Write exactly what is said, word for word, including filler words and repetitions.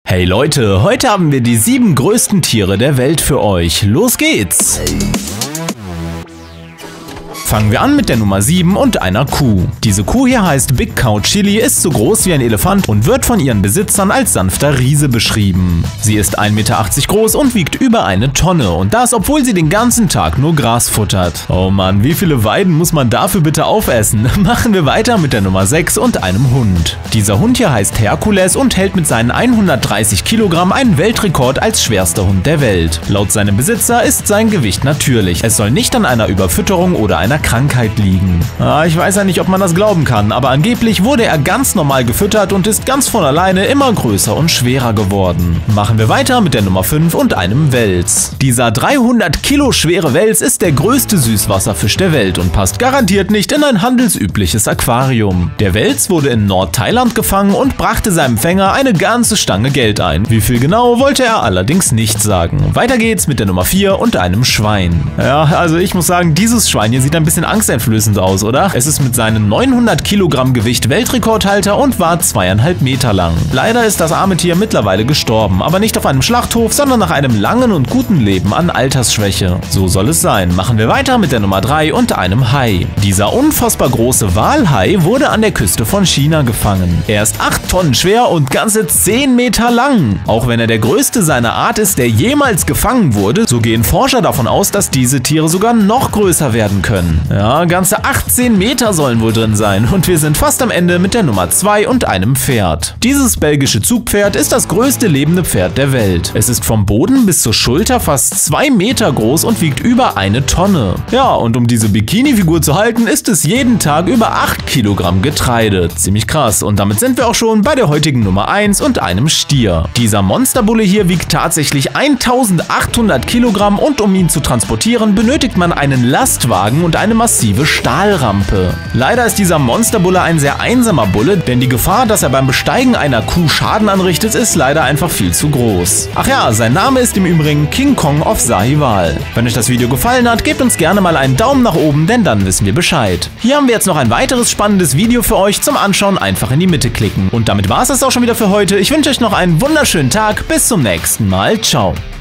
Hey Leute, heute haben wir die sieben größten Tiere der Welt für euch. Los geht's! Fangen wir an mit der Nummer sieben und einer Kuh. Diese Kuh hier heißt Big Cow Chili, ist so groß wie ein Elefant und wird von ihren Besitzern als sanfter Riese beschrieben. Sie ist ein Meter achtzig groß und wiegt über eine Tonne und das, obwohl sie den ganzen Tag nur Gras futtert. Oh Mann, wie viele Weiden muss man dafür bitte aufessen? Machen wir weiter mit der Nummer sechs und einem Hund. Dieser Hund hier heißt Herkules und hält mit seinen hundertdreißig Kilogramm einen Weltrekord als schwerster Hund der Welt. Laut seinem Besitzer ist sein Gewicht natürlich. Es soll nicht an einer Überfütterung oder einer Krankheit liegen. Ah, ich weiß ja nicht, ob man das glauben kann, aber angeblich wurde er ganz normal gefüttert und ist ganz von alleine immer größer und schwerer geworden. Machen wir weiter mit der Nummer fünf und einem Wels. Dieser dreihundert Kilo schwere Wels ist der größte Süßwasserfisch der Welt und passt garantiert nicht in ein handelsübliches Aquarium. Der Wels wurde in Nordthailand gefangen und brachte seinem Fänger eine ganze Stange Geld ein. Wie viel genau, wollte er allerdings nicht sagen. Weiter geht's mit der Nummer vier und einem Schwein. Ja, also ich muss sagen, dieses Schwein hier sieht ein bisschen angsteinflößend aus, oder? Es ist mit seinen neunhundert Kilogramm Gewicht Weltrekordhalter und war zweieinhalb Meter lang. Leider ist das arme Tier mittlerweile gestorben, aber nicht auf einem Schlachthof, sondern nach einem langen und guten Leben an Altersschwäche. So soll es sein. Machen wir weiter mit der Nummer drei und einem Hai. Dieser unfassbar große Walhai wurde an der Küste von China gefangen. Er ist acht Tonnen schwer und ganze zehn Meter lang. Auch wenn er der größte seiner Art ist, der jemals gefangen wurde, so gehen Forscher davon aus, dass diese Tiere sogar noch größer werden können. Ja, ganze achtzehn Meter sollen wohl drin sein und wir sind fast am Ende mit der Nummer zwei und einem Pferd. Dieses belgische Zugpferd ist das größte lebende Pferd der Welt. Es ist vom Boden bis zur Schulter fast zwei Meter groß und wiegt über eine Tonne. Ja, und um diese Bikini-Figur zu halten, ist es jeden Tag über acht Kilogramm Getreide. Ziemlich krass. Und damit sind wir auch schon bei der heutigen Nummer eins und einem Stier. Dieser Monsterbulle hier wiegt tatsächlich eintausendachthundert Kilogramm und um ihn zu transportieren, benötigt man einen Lastwagen und eine massive Stahlrampe. Leider ist dieser Monsterbulle ein sehr einsamer Bulle, denn die Gefahr, dass er beim Besteigen einer Kuh Schaden anrichtet, ist leider einfach viel zu groß. Ach ja, sein Name ist im Übrigen King Kong of Sahiwal. Wenn euch das Video gefallen hat, gebt uns gerne mal einen Daumen nach oben, denn dann wissen wir Bescheid. Hier haben wir jetzt noch ein weiteres spannendes Video für euch zum Anschauen, einfach in die Mitte klicken. Und damit war es das auch schon wieder für heute. Ich wünsche euch noch einen wunderschönen Tag, bis zum nächsten Mal, ciao.